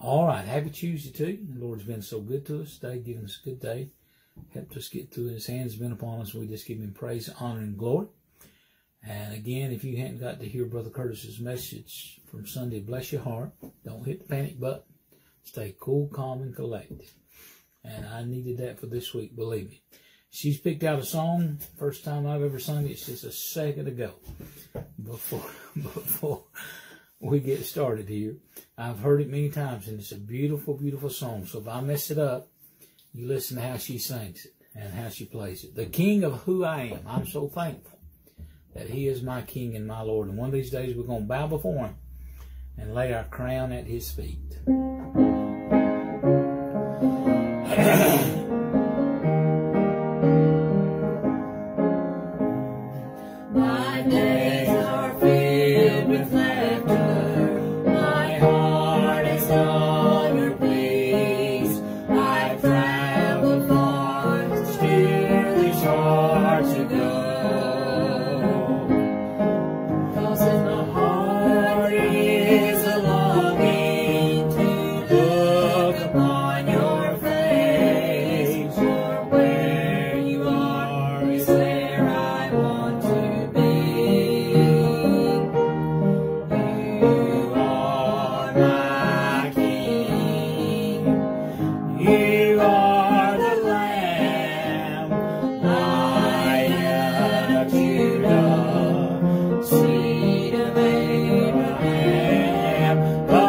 All right, happy Tuesday to you. The Lord's been so good to us today, giving us a good day. Helped us get through. His hand's been upon us. We just give him praise, honor, and glory. And again, if you hadn't got to hear Brother Curtis's message from Sunday, bless your heart. Don't hit the panic button. Stay cool, calm, and collected. And I needed that for this week, believe me. She's picked out a song. First time I've ever sung it, just a second ago. Before we get started here. I've heard it many times, and it's a beautiful, beautiful song. So if I mess it up, you listen to how she sings it and how she plays it. The King of Who I Am. I'm so thankful that he is my King and my Lord. And one of these days we're going to bow before him and lay our crown at his feet. My days are filled with laughter. My heart is on your peace. I've traveled far to steer these hearts to go. 'Cause in my heart is a longing to look upon your face. For where you are is where I want to be. You are my King. You are the Lamb, Lion of Judah, Seed of Abraham, the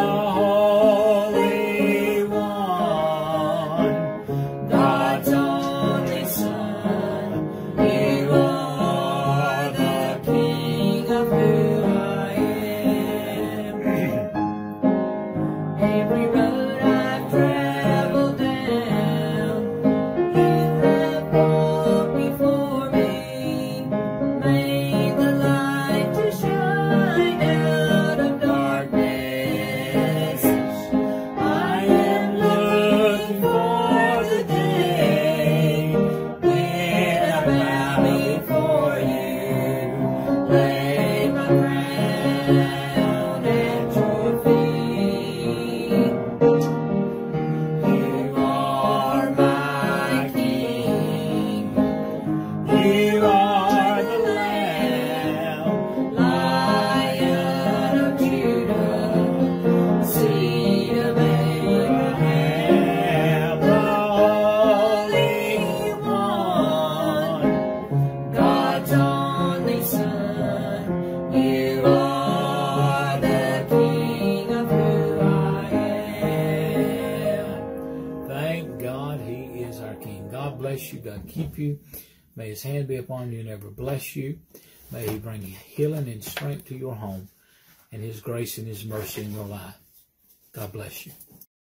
Holy One, God's only Son. You are the King of who I am. Every road I've traveled down, you have walked before me, made the light to shine out of darkness. I am looking for the day when I bow before you, lay my crown at your feet. You are my King. You are the Lamb, Lion of Judah, Seed of Abraham, the Holy One, God's only Son. You are the King of who I am. Thank God he is our King. God bless you. God keep you. May his hand be upon you and ever bless you. May he bring healing and strength to your home and his grace and his mercy in your life. God bless you.